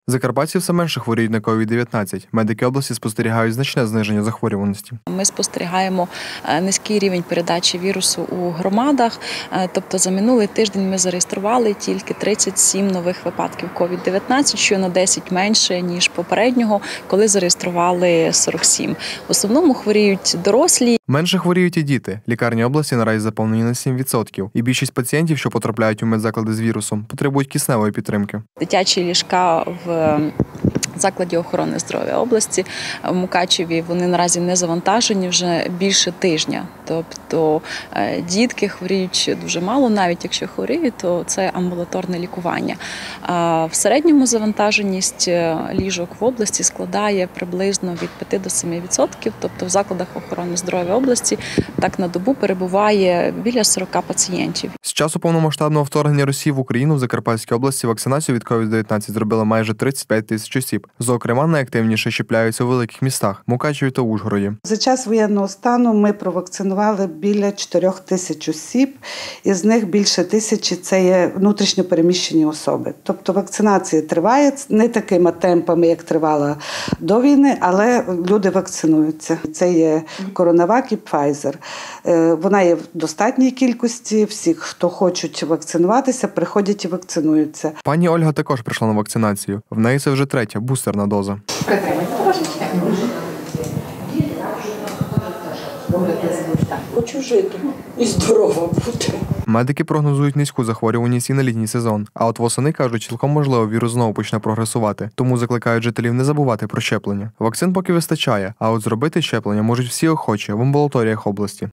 Закарпатці все менше хворіють на COVID-19. Медики області спостерігають значне зниження захворюваності. Ми спостерігаємо низький рівень передачі вірусу у громадах. Тобто за минулий тиждень ми зареєстрували тільки 37 нових випадків COVID-19, що на 10 менше, ніж попереднього, коли зареєстрували 47. В основному хворіють дорослі. Менше хворіють і діти. Лікарні області наразі заповнені на 7%. І більшість пацієнтів, що потрапляють у медзаклади з вірусом, потребують кисневої підтримки. Дитячі ліжка в закладі охорони здоров'я області в Мукачеві, вони наразі не завантажені вже більше тижня. Тобто дітки хворіють дуже мало, навіть якщо хворіють, то це амбулаторне лікування. В середньому завантаженість ліжок в області складає приблизно від 5 до 7%, тобто в закладах охорони здоров'я області так на добу перебуває біля 40 пацієнтів. З часу повномасштабного вторгнення Росії в Україну в Закарпатській області вакцинацію від COVID-19 зробили майже 35 тисяч осіб. Зокрема, найактивніше щепляються у великих містах – Мукачеві та Ужгороді. За час воєнного стану ми провакцинували біля 4 тисяч осіб, із них більше тисячі – це є внутрішньо переміщені особи. Тобто вакцинація триває не такими темпами, як тривала до війни, але люди вакцинуються. Це є CoronaVac і Pfizer. Вона є в достатній кількості, всі, хто хочуть вакцинуватися, приходять і вакцинуються. Пані Ольга також прийшла на вакцинацію. В неї це вже третя бустерна доза. Притримайте трошечки. Хочу жити і здорова бути. Медики прогнозують низьку захворюваність і на літній сезон. А от восени, кажуть, цілком можливо вірус знову почне прогресувати. Тому закликають жителів не забувати про щеплення. Вакцин поки вистачає, а от зробити щеплення можуть всі охочі в амбулаторіях області.